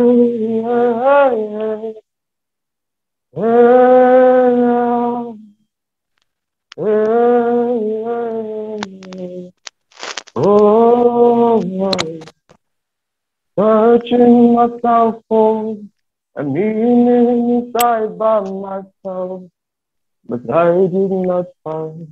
Searching myself for a meaning inside by myself, but I did not find.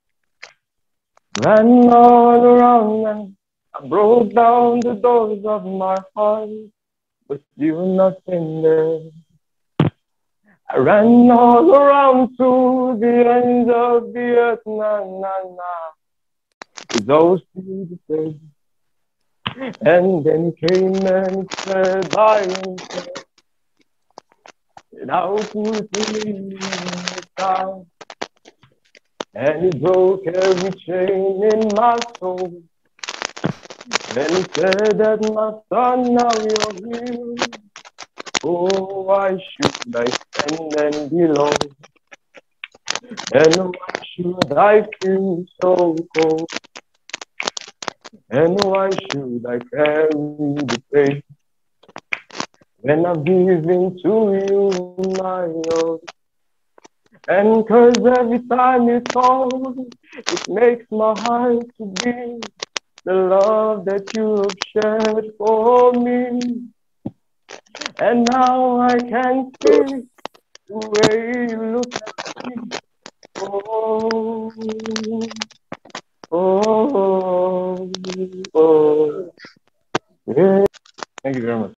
Ran all around and I broke down the doors of my heart, but still nothing there. I ran all around to the ends of the earth, na na na, those still the same. And then he came and said by himself, thou put me in the sky, and he broke every chain in my soul. Then he said that my son, now you're here. Oh, why should I stand and be alone? And why should I feel so cold? And why should I carry the pain when I'm giving to you my all? And 'cause every time you call, it makes my heart to beat. The love that you have shared for me. And now I can see the way you look at me. Oh, oh, oh, yeah. Thank you very much.